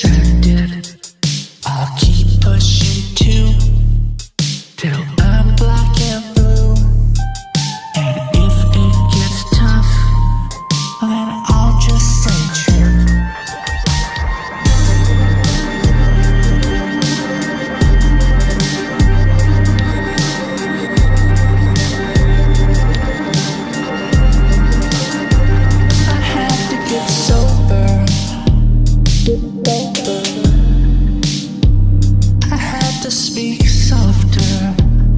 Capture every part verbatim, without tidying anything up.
distracted. I'll keep pushing too, till I'm black and blue. And if it gets tough, then I'll just stay true. I had to get sober. I had to speak softer.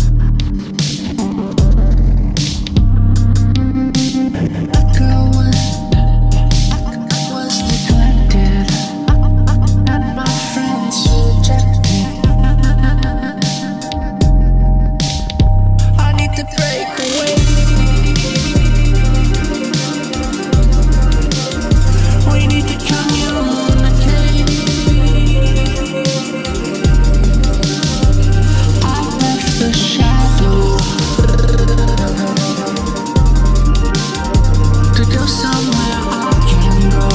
A girl was, was neglected, and my friends rejected. I need to break away. We need to communicate. I left the shadow to go somewhere I can go.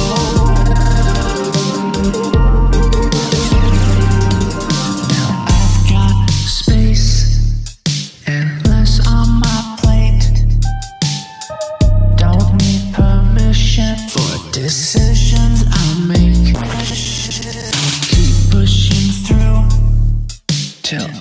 Now I've got space and less on my plate. Don't need permission for decisions I make. Keep pushing through till